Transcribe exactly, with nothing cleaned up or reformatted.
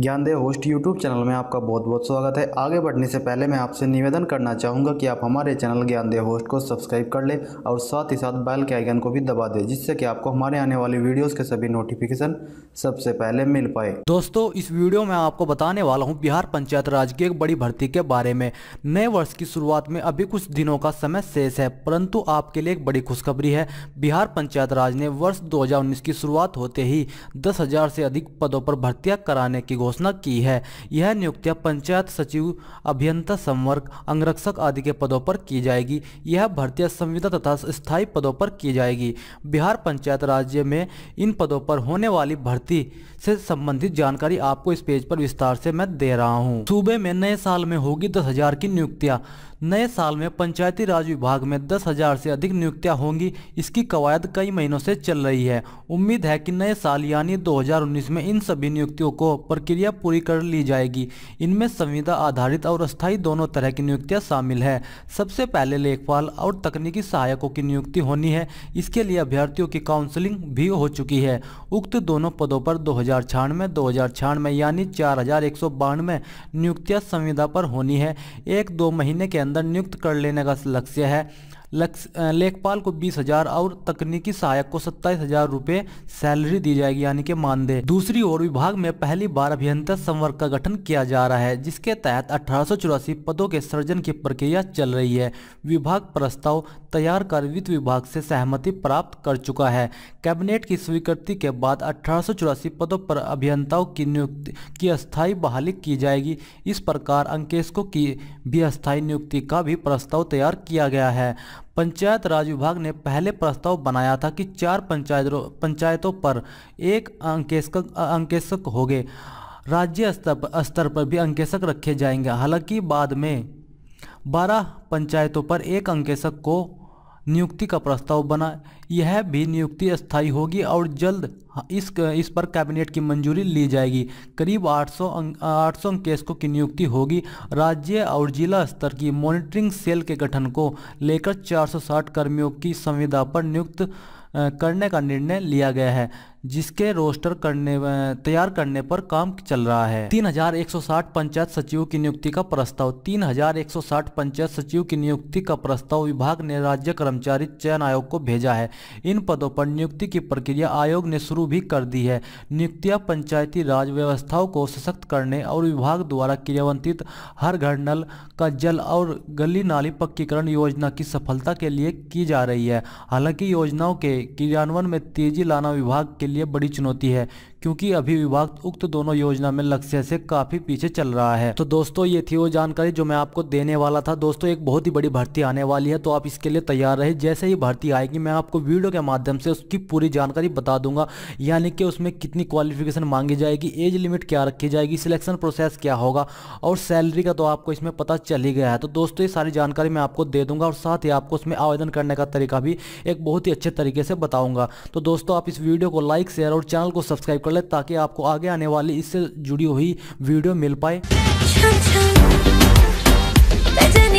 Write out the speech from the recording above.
Gyandev host YouTube channel में आपका बहुत बहुत स्वागत है। आगे बढ़ने से पहले मैं आपसे निवेदन करना चाहूँगा कि आप हमारे चैनल ज्ञानदेव होस्ट को सब्सक्राइब कर लें और साथ ही साथ बेल के आइकन को भी दबा दें, जिससे कि आपको हमारे आने वाली वीडियोस के सभी नोटिफिकेशन सबसे पहले मिल पाए। दोस्तों, इस वीडियो में आपको बताने वाला हूं बिहार पंचायत राज की एक बड़ी भर्ती के बारे में। नए वर्ष की शुरुआत में अभी कुछ दिनों का समय शेष है, परंतु आपके लिए एक बड़ी खुशखबरी है। बिहार पंचायत राज ने वर्ष दो हज़ार उन्नीस की शुरुआत होते ही दस हजार से अधिक पदों पर भर्तियां कराने की घोषणा की है। यह नियुक्तियां पंचायत सचिव, अभियंता संवर्ग, अंगरक्षक आदि के पदों पर की जाएगी। यह भर्तियां संविदा तथा स्थायी पदों पर की जाएगी। बिहार पंचायत राज्य में इन पदों पर होने वाली भर्ती से संबंधित जानकारी आपको इस पेज पर विस्तार से मैं दे रहा हूं। सूबे में नए साल में होगी दस हजार की नियुक्तियां। नए साल में पंचायती राज विभाग में दस हजार से अधिक नियुक्तियां होंगी। इसकी कवायद कई महीनों से चल रही है। उम्मीद है कि नए साल यानी दो हज़ार उन्नीस में इन सभी नियुक्तियों को प्रक्रिया पूरी कर ली जाएगी। इनमें संविदा आधारित और अस्थायी दोनों तरह की नियुक्तियां शामिल है। सबसे पहले लेखपाल और तकनीकी सहायकों की नियुक्ति होनी है। इसके लिए अभ्यर्थियों की काउंसलिंग भी हो चुकी है। उक्त दोनों पदों पर दो हजार छियानवे दो हजार छियानवे यानी चार हजार एक सौ बानवे नियुक्तियां संविदा पर होनी है। एक दो महीने के अंदर नियुक्त कर लेने का लक्ष्य है। लेखपाल को बीस हजार और तकनीकी सहायक को सत्ताईस हजार रुपये सैलरी दी जाएगी, यानी कि मानदेय। दूसरी ओर विभाग में पहली बार अभियंता संवर्ग का गठन किया जा रहा है, जिसके तहत अठारह सौ चौरासी पदों के सृजन की प्रक्रिया चल रही है। विभाग प्रस्ताव तैयार कर वित्त विभाग से सहमति प्राप्त कर चुका है। कैबिनेट की स्वीकृति के बाद अठारह सौ चौरासी पदों पर अभियंताओं की नियुक्ति की अस्थायी बहाली की जाएगी। इस प्रकार अंकेशकों की भी अस्थायी नियुक्ति का भी प्रस्ताव तैयार किया गया है। पंचायत राज विभाग ने पहले प्रस्ताव बनाया था कि चार पंचायतों पंचायतों पर एक अंकेशक अंकेशक होंगे। राज्य स्तर स्तर पर भी अंकेशक रखे जाएंगे। हालांकि बाद में बारह पंचायतों पर एक अंकेशक को नियुक्ति का प्रस्ताव बना। यह भी नियुक्ति अस्थायी होगी और जल्द इस इस पर कैबिनेट की मंजूरी ली जाएगी। करीब आठ सौ अंकेशकों की नियुक्ति होगी। राज्य और जिला स्तर की मॉनिटरिंग सेल के गठन को लेकर चार सौ साठ कर्मियों की संविदा पर नियुक्त करने का निर्णय लिया गया है, जिसके रोस्टर करने तैयार करने पर काम चल रहा है। तीन हजार एक सौ साठ पंचायत सचिवों की नियुक्ति का प्रस्ताव तीन हजार एक सौ साठ पंचायत सचिव की नियुक्ति का प्रस्ताव विभाग ने राज्य कर्मचारी चयन आयोग को भेजा है। इन पदों पर नियुक्ति की प्रक्रिया आयोग ने शुरू भी कर दी है। नियुक्तियां पंचायती राज व्यवस्थाओं को सशक्त करने और विभाग द्वारा क्रियान्वित हर घर नल का जल और गली नाली पक्कीकरण योजना की सफलता के लिए की जा रही है। हालांकि योजनाओं के क्रियान्वयन में तेजी लाना विभाग के लिए बड़ी चुनौती है, क्योंकि अभी विभाग उक्त दोनों योजना में लक्ष्य से काफी पीछे चल रहा है। तो दोस्तों, ये थी वो जानकारी जो मैं आपको देने वाला था। दोस्तों, एक बहुत ही बड़ी भर्ती आने वाली है, तो आप इसके लिए तैयार रहे। जैसे ही भर्ती आएगी मैं आपको वीडियो के माध्यम से उसकी पूरी जानकारी बता दूंगा, यानी कि उसमें कितनी क्वालिफिकेशन मांगी जाएगी, एज लिमिट क्या रखी जाएगी, सिलेक्शन प्रोसेस क्या होगा और सैलरी का तो आपको इसमें पता चल ही गया है। तो दोस्तों, ये सारी जानकारी मैं आपको दे दूंगा और साथ ही आपको उसमें आवेदन करने का तरीका भी एक बहुत ही अच्छे तरीके से बताऊंगा। तो दोस्तों, आप इस वीडियो को लाइक, शेयर और चैनल को सब्सक्राइब कर ले, ताकि आपको आगे आने वाली इससे जुड़ी हुई वीडियो मिल पाए।